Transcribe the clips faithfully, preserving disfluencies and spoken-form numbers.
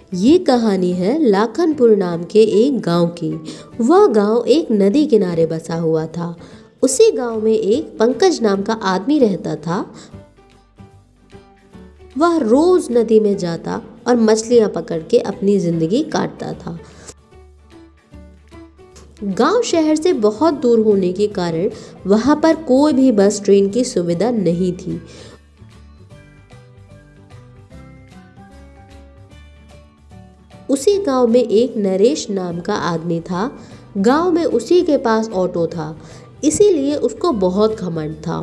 ये कहानी है लाखनपुर नाम के एक गांव की। वह गांव एक नदी किनारे बसा हुआ था। उसी गांव में एक पंकज नाम का आदमी रहता था। वह रोज नदी में जाता और मछलियां पकड़ के अपनी जिंदगी काटता था। गांव शहर से बहुत दूर होने के कारण वहां पर कोई भी बस ट्रेन की सुविधा नहीं थी। उसी गांव में एक नरेश नाम का आदमी था। गांव में उसी के पास ऑटो था, इसीलिए उसको बहुत घमंड था।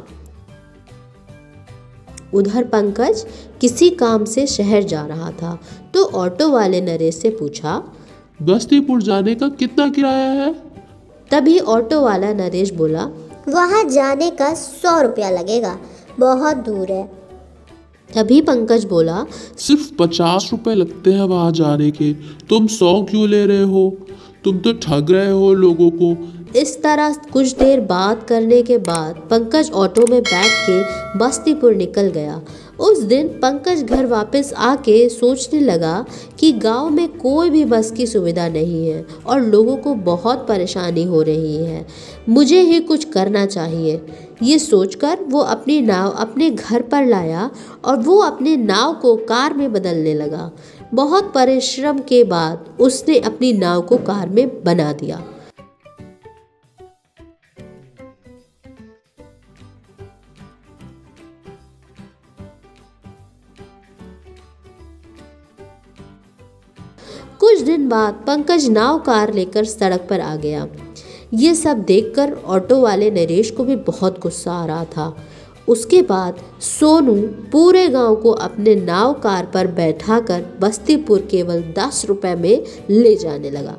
उधर पंकज किसी काम से शहर जा रहा था, तो ऑटो वाले नरेश से पूछा, बस्तीपुर जाने का कितना किराया है? तभी ऑटो वाला नरेश बोला, वहाँ जाने का सौ रुपया लगेगा, बहुत दूर है। तभी पंकज बोला, सिर्फ पचास रुपए लगते हैं वहाँ जाने के, तुम सौ क्यों ले रहे हो? तुम तो ठग रहे हो लोगों को। इस तरह कुछ देर बात करने के बाद पंकज ऑटो में बैठ के बस्तीपुर निकल गया। उस दिन पंकज घर वापस आके सोचने लगा कि गांव में कोई भी बस की सुविधा नहीं है और लोगों को बहुत परेशानी हो रही है। मुझे ही कुछ करना चाहिए। ये सोचकर वो अपनी नाव अपने घर पर लाया और वो अपने नाव को कार में बदलने लगा। बहुत परिश्रम के बाद उसने अपनी नाव को कार में बना दिया। कुछ दिन बाद पंकज नाव कार लेकर सड़क पर आ गया। ये सब देखकर ऑटो वाले नरेश को भी बहुत गुस्सा आ रहा था। उसके बाद सोनू पूरे गांव को अपने नाव कार पर बैठाकर बस्तीपुर केवल दस रुपए में ले जाने लगा।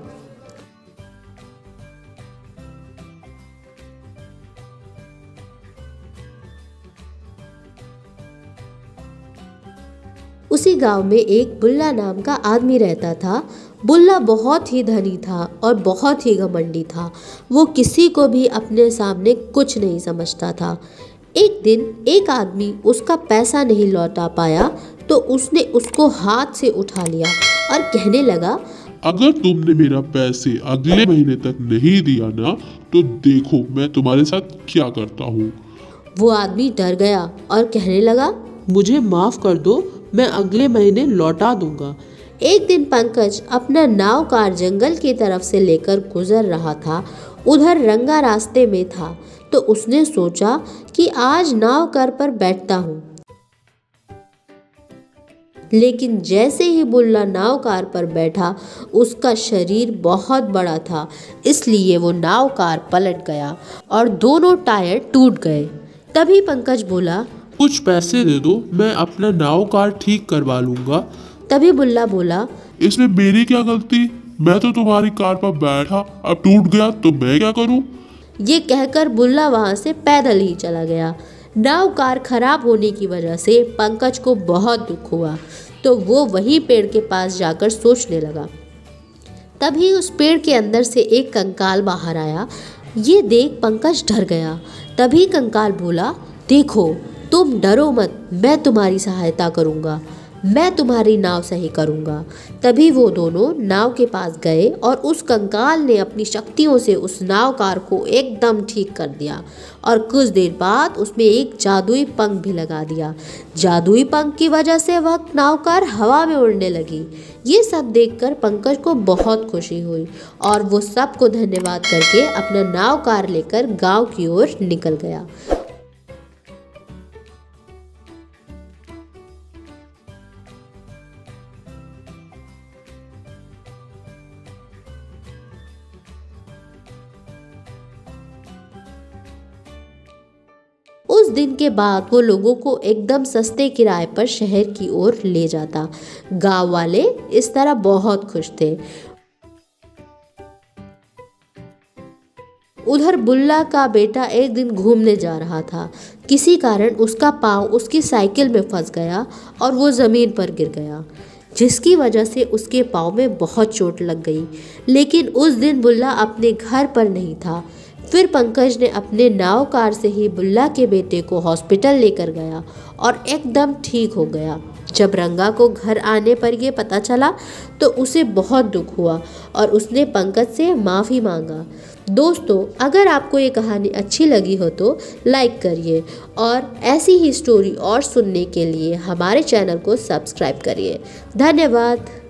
उसी गांव में एक बुल्ला नाम का आदमी रहता था। बुल्ला बहुत ही धनी था और बहुत ही घमंडी था। वो किसी को भी अपने सामने कुछ नहीं समझता था। एक दिन एक आदमी उसका पैसा नहीं लौटा पाया, तो उसने उसको हाथ से उठा लिया और कहने लगा, अगर तुमने मेरा पैसे अगले महीने तक नहीं दिया ना, तो देखो मैं तुम्हारे साथ क्या करता हूँ। वो आदमी डर गया और कहने लगा, मुझे माफ कर दो, मैं अगले महीने लौटा दूंगा। एक दिन पंकज अपना नाव कार जंगल की तरफ से लेकर गुजर रहा था। उधर रंगा रास्ते में था, तो उसने सोचा कि आज नाव कार पर बैठता हूँ। लेकिन जैसे ही बुल्ला नाव कार पर बैठा, उसका शरीर बहुत बड़ा था, इसलिए वो नाव कार पलट गया और दोनों टायर टूट गए। तभी पंकज बोला, कुछ पैसे दे दो, मैं अपना नाव कार ठीक करवा लूंगा। तभी बुल्ला बोला, इसमें मेरी क्या गलती? मैं तो तुम्हारी कार पर बैठा, अब टूट गया तो मैं क्या करूं? ये कहकर बुल्ला वहां से पैदल ही चला गया। नाव कार खराब होने की वजह से पंकज को बहुत दुख हुआ, तो वो वही पेड़ के पास जाकर सोचने लगा। तभी उस पेड़ के अंदर से एक कंकाल बाहर आया। ये देख पंकज डर गया। तभी कंकाल बोला, देखो तुम डरो मत, मैं तुम्हारी सहायता करूंगा, मैं तुम्हारी नाव सही करूंगा। तभी वो दोनों नाव के पास गए और उस कंकाल ने अपनी शक्तियों से उस नाव कार को एकदम ठीक कर दिया और कुछ देर बाद उसमें एक जादुई पंख भी लगा दिया। जादुई पंख की वजह से वह नाव कार हवा में उड़ने लगी। ये सब देखकर पंकज को बहुत खुशी हुई और वो सबको धन्यवाद करके अपना नाव कार लेकर गाँव की ओर निकल गया। उस दिन के बाद वो लोगों को एकदम सस्ते किराए पर शहर की ओर ले जाता। गांव वाले इस तरह बहुत खुश थे। उधर बुल्ला का बेटा एक दिन घूमने जा रहा था। किसी कारण उसका पाँव उसकी साइकिल में फंस गया और वो ज़मीन पर गिर गया, जिसकी वजह से उसके पाँव में बहुत चोट लग गई। लेकिन उस दिन बुल्ला अपने घर पर नहीं था। फिर पंकज ने अपने नाव कार से ही बुल्ला के बेटे को हॉस्पिटल लेकर गया और एकदम ठीक हो गया। जब रंगा को घर आने पर यह पता चला तो उसे बहुत दुख हुआ और उसने पंकज से माफ़ी मांगा। दोस्तों, अगर आपको ये कहानी अच्छी लगी हो तो लाइक करिए और ऐसी ही स्टोरी और सुनने के लिए हमारे चैनल को सब्सक्राइब करिए। धन्यवाद।